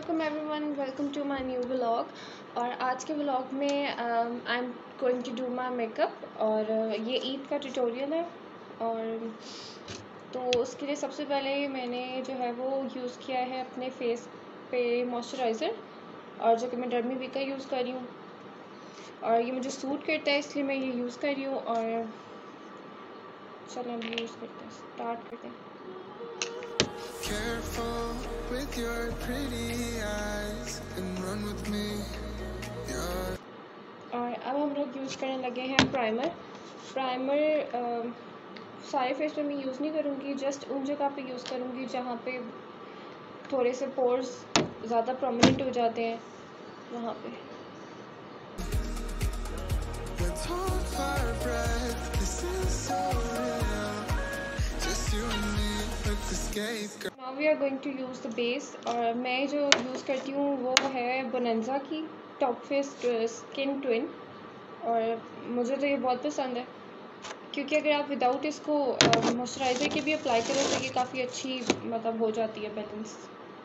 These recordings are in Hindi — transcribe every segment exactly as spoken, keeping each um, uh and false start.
अस्सलाम everyone, welcome to my new vlog. और आज के व्लॉग में I am going to do my makeup और uh, ये ईद का ट्यूटोरियल है। और तो उसके लिए सबसे पहले मैंने जो है वो यूज़ किया है अपने फेस पे मॉइस्चराइज़र, और जो कि मैं डर्मी वी का यूज़ कर रही हूँ और ये मुझे सूट करता है, इसलिए मैं ये यूज़ कर रही हूँ। और चलो हम यूज़ करते हैं, स्टार्ट करते हैं। Careful with your pretty eyes and run with me. You're... और अब हम लोग यूज़ करने लगे हैं प्राइमर। प्राइमर आ, सारे फेस पे मैं यूज़ नहीं करूँगी, जस्ट उन जगह पे यूज़ करूँगी जहाँ पे थोड़े से पोर्स ज़्यादा प्रोमिनेंट हो जाते हैं, वहाँ पे। Let's hold our breath. This is so real. Just you and me. Let's escape. Girl. Now we are going to use the base. और मैं जो यूज़ करती हूँ वो है बोनेंजा की टॉप फेस स्किन ट्विन, और मुझे तो ये बहुत पसंद है क्योंकि अगर आप विदाउट इसको मॉइस्चराइज़र के भी अप्लाई करो तो ये काफ़ी अच्छी मतलब हो जाती है बैलेंस।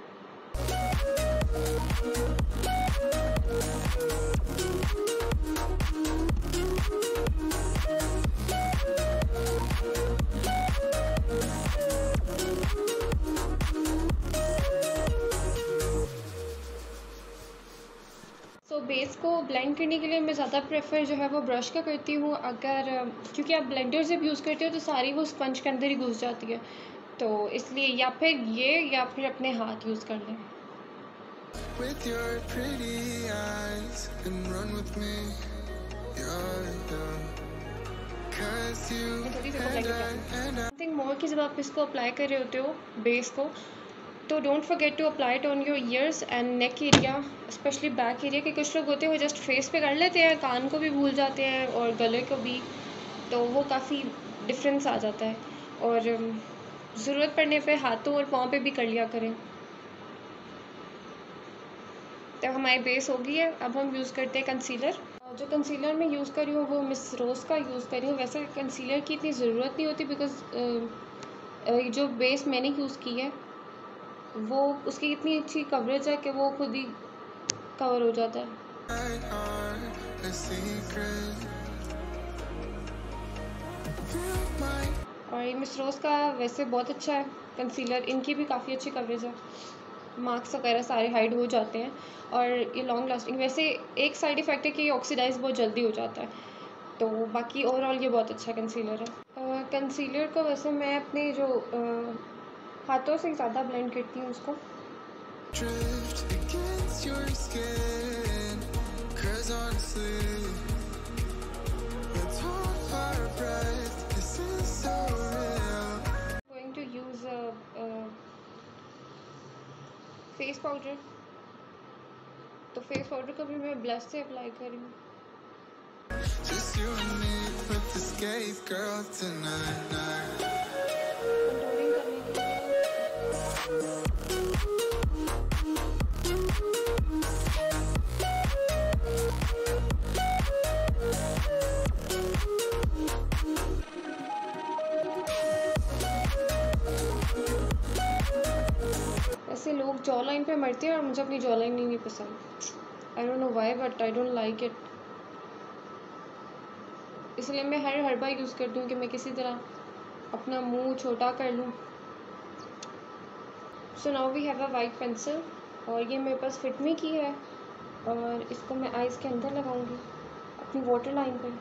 तो बेस को ब्लेंड करने के लिए मैं ज़्यादा प्रेफर जो है वो ब्रश का करती हूँ, अगर क्योंकि आप ब्लेंडर जब यूज़ करते हो तो सारी वो स्पंज के अंदर ही घुस जाती है, तो इसलिए या फिर ये या फिर अपने हाथ यूज़ कर लें। With your pretty eyes and run with me. You're the... Cause you and I and I... think more कि जब आप इसको अप्लाई कर रहे होते हो बेस को, तो don't forget to apply it on your ears and neck area, specially back area के कुछ लोग होते हैं वो जस्ट फेस पे कर लेते हैं, कान को भी भूल जाते हैं और गले को भी, तो वो काफ़ी डिफरेंस आ जाता है। और ज़रूरत पड़ने पे हाथों और पाँव पे भी कर लिया करें। तो हमारी बेस हो गई है, अब हम यूज़ करते हैं कंसीलर। जो कंसीलर मैं यूज़ कर रही हूँ वो मिस रोज़ का यूज़ कर रही हूँ। वैसे कंसीलर की इतनी ज़रूरत नहीं होती बिकॉज जो बेस मैंने यूज़ की है वो उसकी इतनी अच्छी कवरेज है कि वो खुद ही कवर हो जाता है। a secret. और ये मिस रोज़ का वैसे बहुत अच्छा है कंसीलर, इनकी भी काफ़ी अच्छी कवरेज है, मार्क्स वगैरह सारे हाइड हो जाते हैं और ये लॉन्ग लास्टिंग। वैसे एक साइड इफ़ेक्ट है कि ये ऑक्सीडाइज बहुत जल्दी हो जाता है, तो बाकी ओवरऑल ये बहुत अच्छा कंसीलर है। कंसीलर को वैसे मैं अपने जो uh, हाथों से ज़्यादा ब्लेंड करती हूँ उसको। Drift against your skin. Cause honestly, let's hold our breath. This is so real. Going to use a, a face powder, तो फेस पाउडर को भी मैं ब्लश से अप्लाई कर रही हूँ। Just you and me, let's escape, girl, tonight. Night. Controlling करने के लिए ऐसे लोग जॉ लाइन पे मरते हैं और मुझे अपनी जॉ लाइन नहीं, नहीं पसंद। I don't know why but I don't like it, इसलिए मैं हर हर बार यूज़ करती हूँ कि मैं किसी तरह अपना मुंह छोटा कर लूँ। So now we have a white pencil और ये मेरे पास फिट मी की है और इसको मैं आइज़ के अंदर लगाऊंगी अपनी वाटर लाइन पे।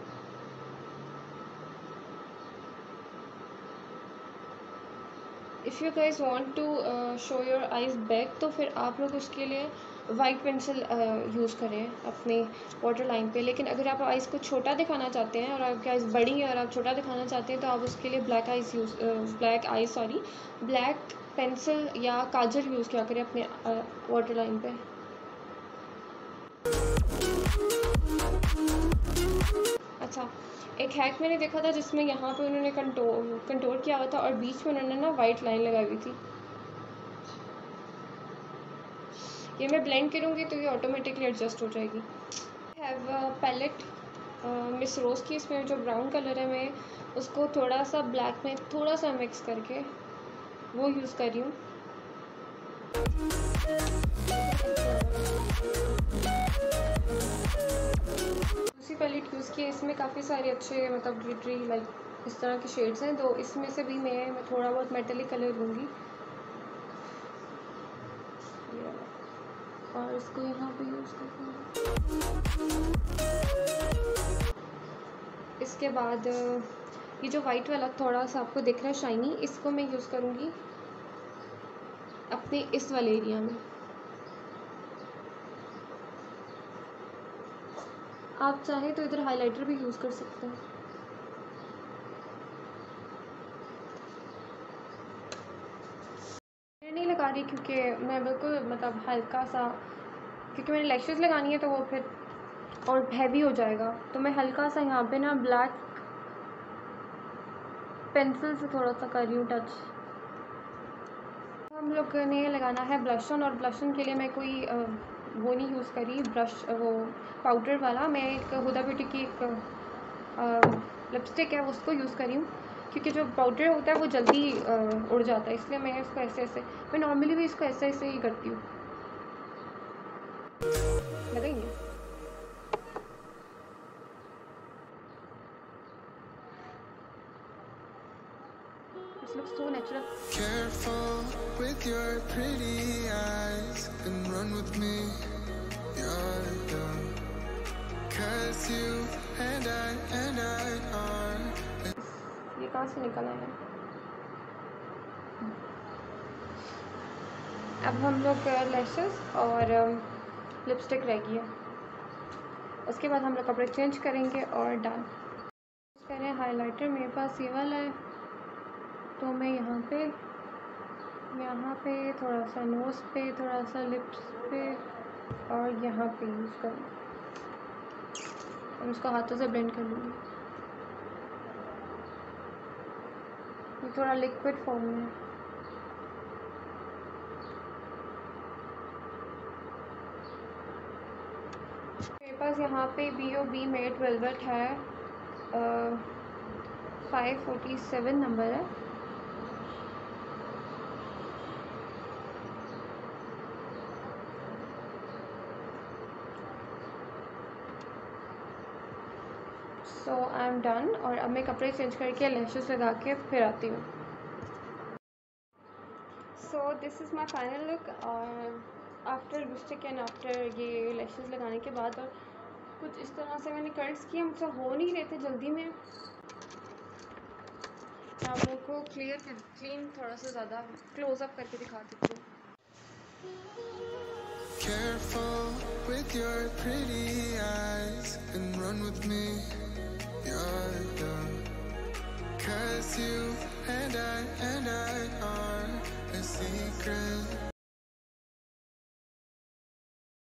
If you guys want to show your eyes back तो फिर आप लोग उसके लिए वाइट पेंसिल यूज़ करें अपने वाटर लाइन पे, लेकिन अगर आप आइज़ को छोटा दिखाना चाहते हैं और आपकी आइज़ बड़ी है और आप छोटा दिखाना चाहते हैं तो आप उसके लिए black eyes use black eye sorry black pencil या काजल यूज़ किया करें अपने वाटर लाइन पे। अच्छा, एक हैक मैंने देखा था जिसमें यहाँ पे उन्होंने कंटोर कंटोर किया हुआ था और बीच में उन्होंने ना वाइट लाइन लगाई हुई थी। ये मैं ब्लेंड करूँगी तो ये ऑटोमेटिकली एडजस्ट हो जाएगी। हैव पैलेट मिस रोज़ की, इसमें जो ब्राउन कलर है मैं उसको थोड़ा सा ब्लैक में थोड़ा सा मिक्स करके वो यूज़ कर रही हूँ। क्योंकि इसमें काफ़ी सारे अच्छे मतलब ग्लिटरी लाइक इस तरह के शेड्स हैं, तो इसमें से भी मैं मैं थोड़ा बहुत मेटेलिक कलर लूँगी और इसको यहाँ पे यूज़ करूँगी। इसके बाद ये जो वाइट वाला थोड़ा सा आपको दिख रहा है शाइनी, इसको मैं यूज़ करूँगी अपने इस वाले एरिया में। आप चाहें तो इधर हाइलाइटर भी यूज़ कर सकते हैं। मैं नहीं लगा रही क्योंकि मैं बिल्कुल मतलब हल्का सा, क्योंकि मैंने लैशेस लगानी है तो वो फिर और हैवी हो जाएगा, तो मैं हल्का सा यहाँ पे ना ब्लैक पेंसिल से थोड़ा सा कर रही हूँ टच। हम लोग ने लगाना है ब्लश ऑन, और ब्लश ऑन के लिए मैं कोई आ, वो नहीं यूज़ करी ब्रश, वो पाउडर वाला। मैं एक हुदा ब्यूटी की एक लिपस्टिक है उसको यूज़ करी हूँ, क्योंकि जो पाउडर होता है वो जल्दी आ, उड़ जाता है, इसलिए मैं इसको ऐसे ऐसे, मैं नॉर्मली भी इसको ऐसे ऐसे ही करती हूँ। लगाइए This looks so natural. Careful with your pretty eyes and run with me. You're young. Cause you and I and I are. ये कहाँ से निकला है? अब हम लोग लैशेस और लिपस्टिक रह गई है, उसके बाद हम लोग कपड़े चेंज करेंगे और डन करें। हाइलाइटर मेरे पास ये वाला है, तो मैं यहाँ पे यहाँ पे थोड़ा सा नोज़ पे, थोड़ा सा लिप्स पे और यहाँ पे यूज़ करूँगी और उसको हाथों से ब्लेंड कर लूँगी। ये थोड़ा लिक्विड फॉर्म में है। मेरे पास यहाँ पे B O B matte velvet है, फाइव फोर्टी सेवन नंबर है। सो आई एम डन, और अब मैं कपड़े चेंज करके लैशेस लगा के फिर आती हूँ। So this is my final look, और आफ्टर लिपस्टिक एंड आफ्टर ये लैशेस लगाने के बाद, और कुछ इस तरह से मैंने कर्ट्स किए, मुझसे हो नहीं रहे थे जल्दी में। आप लोगों को क्लियर कर क्लीन थोड़ा सा ज़्यादा क्लोज़अप करके दिखा देती हूँ। Careful with your pretty eyes and run with me. You're young. Cause you and I and I are a secret.